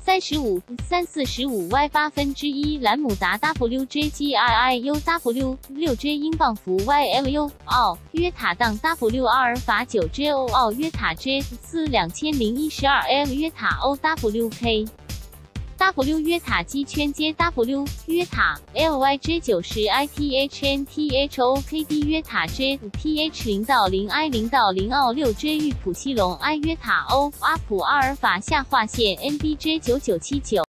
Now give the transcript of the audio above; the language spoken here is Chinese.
35/345Y1/8兰姆达 WJGRIUW 6J 英镑符 YLU 奥约塔当 W 阿尔法9 JO 奥约塔 J 斯2012L 约塔 OWK W 约塔机圈接 W 约塔 LYJ 90 ITHNTHOKD 约塔 J TH 0到0 I 0到0奥 6J 玉普西龙 I 约塔 O 阿普阿尔法下划线 NBJ 9979